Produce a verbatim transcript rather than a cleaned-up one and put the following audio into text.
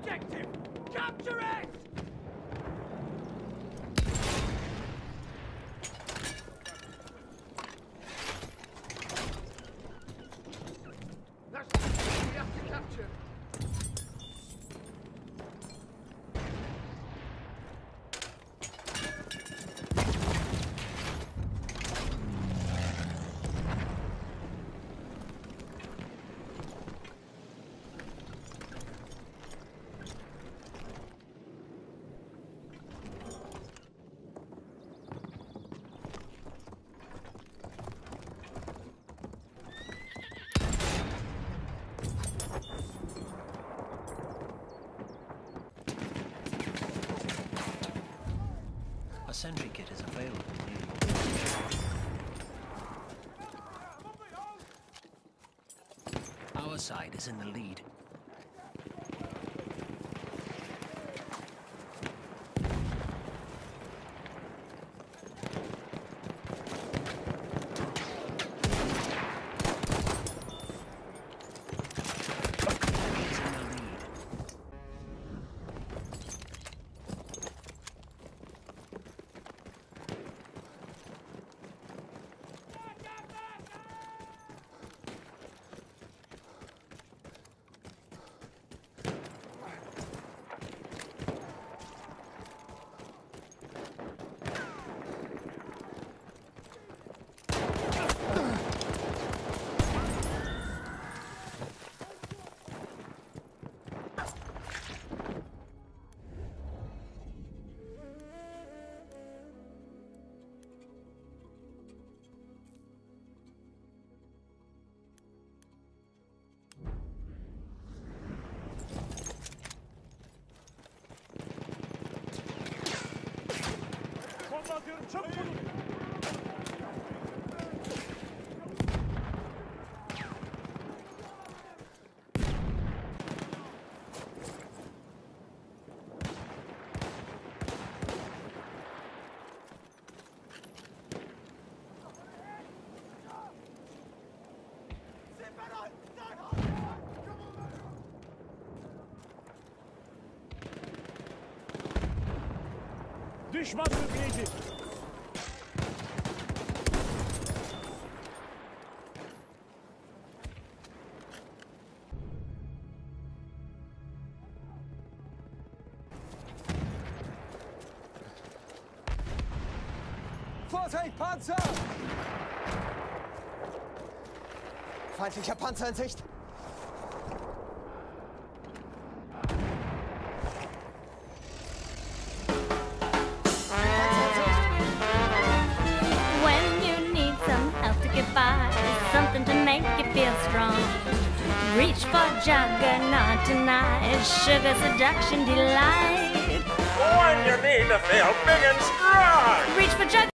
objective! Capture it! That's the thing we have to capture. A sentry kit is available. Our side is in the lead. Çabuk olun! Düşman mülkiyeci! Vorsicht, Panzer! Feindlicher Panzer in Sicht! Something to make you feel strong. Reach for juggernaut tonight. Sugar seduction delight. When you need to feel big and strong. Reach for juggernaut.